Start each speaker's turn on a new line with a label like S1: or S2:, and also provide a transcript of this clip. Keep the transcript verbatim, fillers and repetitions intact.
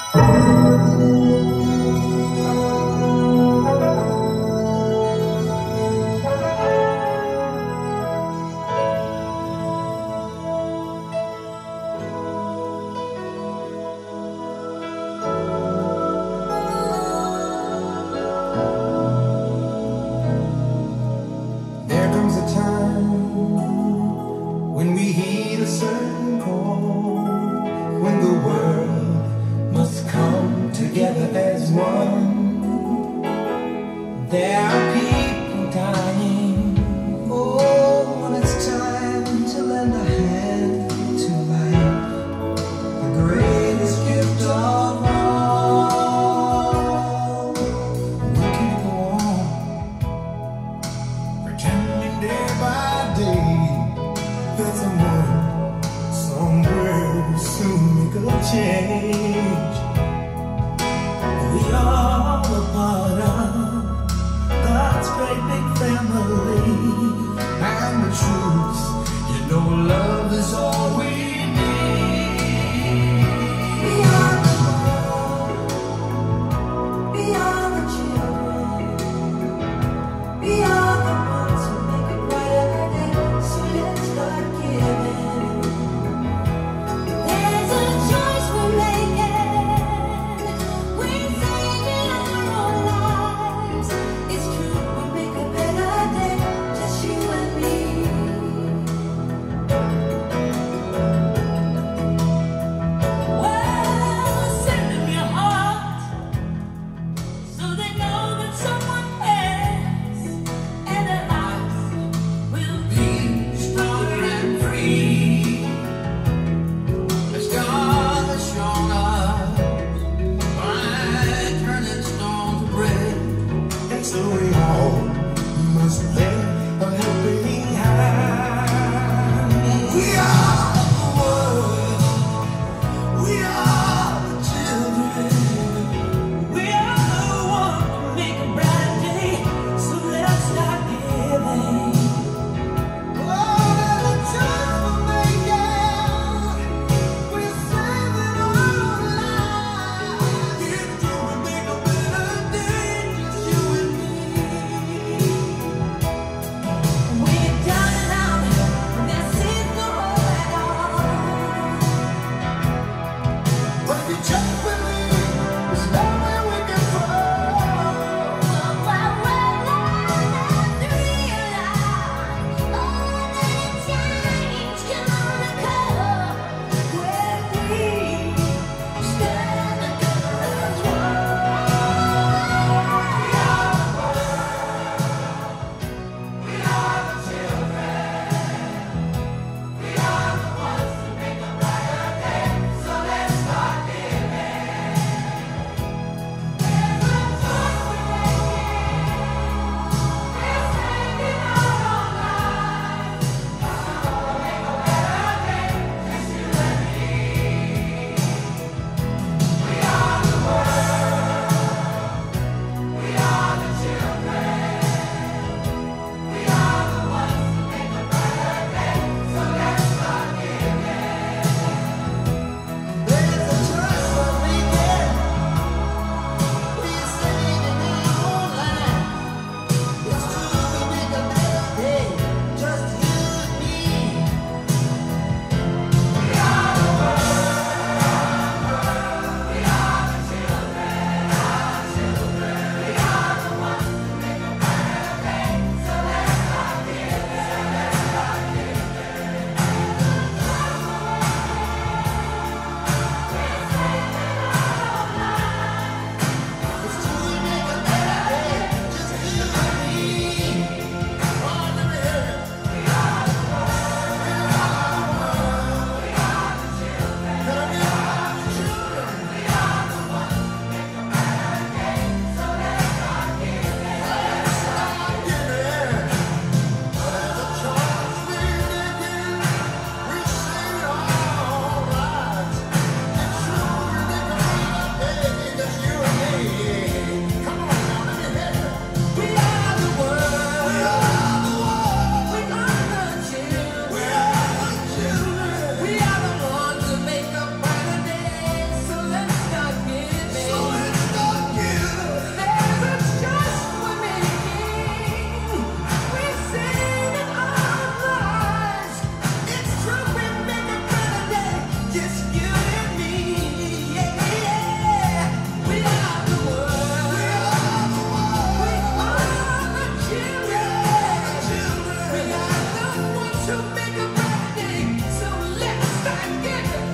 S1: There comes a time when we heed a certain call, when the world must come together as one. There are people dying. Oh, when it's time to lend a hand to life, the greatest gift of all. We can't go on pretending day by day that someone somewhere will soon make a change. We are a part of God's great big family, and the truth, you know, love is all we need. We are the world, we are the children, we are the ones who make it brighter day. So let's start giving. There's a choice we're making. I get it.